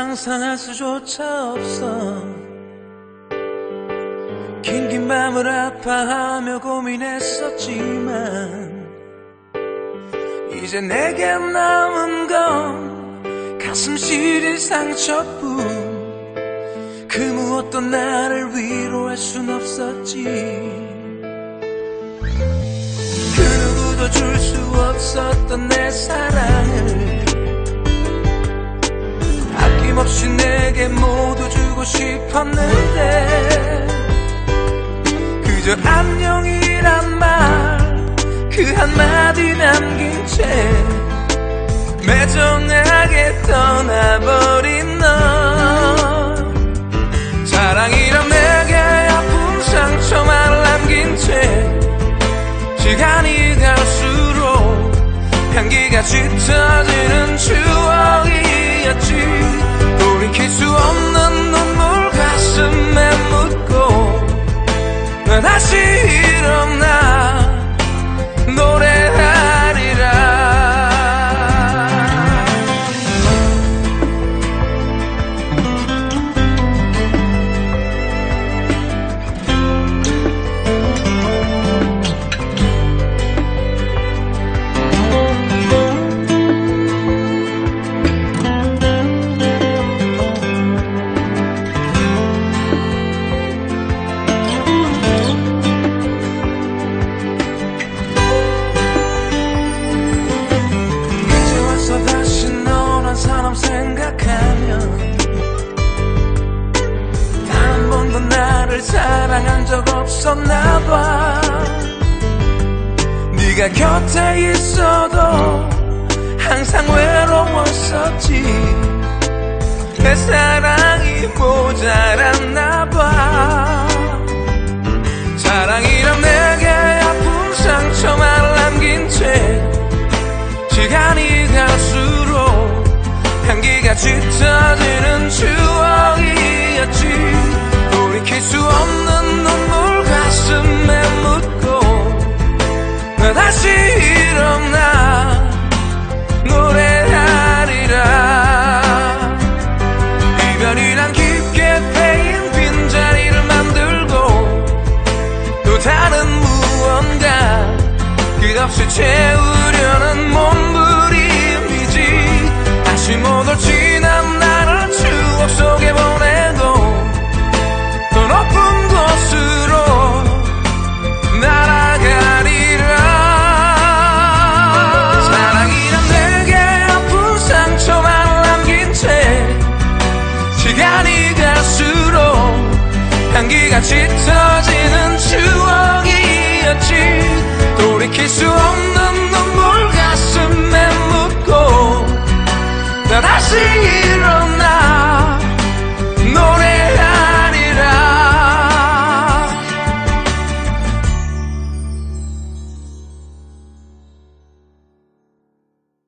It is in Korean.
상상할 수조차 없어. 긴긴밤을 아파하며 고민했었지만 이제 내게 남은 건 가슴시린 상처뿐. 그무엇도 나를 위로할 순 없었지. 그 누구도 줄 수 없었던 내 사랑을 아낌없이 내게 모두 주고 싶었는데 그저 안녕이란 말 그 한마디 남긴 채 매정하게 떠나버린 너. 사랑이란 내게 아픈 상처만을 남긴 채 시간이 갈수록 향기가 짙어지는 추억이었지. 돌이킬 수 없는 눈물 가슴에 묻고 나 다시 일어나 노래하리라. 사람 생각하면 단 한 번도 나를 사랑한 적 없었나봐. 네가 곁에 있어도 항상 외로웠었지. 내 사랑이 모자랐나봐. 사랑이란 내게 아픈 상처만을 남긴 채 시간이 갈수록 향기가 짙어지는 추억이었지. 돌이킬 수 없는 눈물 가슴에 묻고 나 다시 일어나 노래하리라. 이별이란 깊게 패인 빈자리를 만들고 또 다른 무언가 끝없이 채우려는 뭄부림이지. 다시 못 올 지난 나를 추억 속에 보내고 더 높은 곳으로 날아가리라. 사랑이란 내게 아픈 상처만 남긴 채 시간이 갈수록 향기가 짙어지는 추억이었지. 돌이킬 수 없는 눈물 가슴에 묻고 나 다시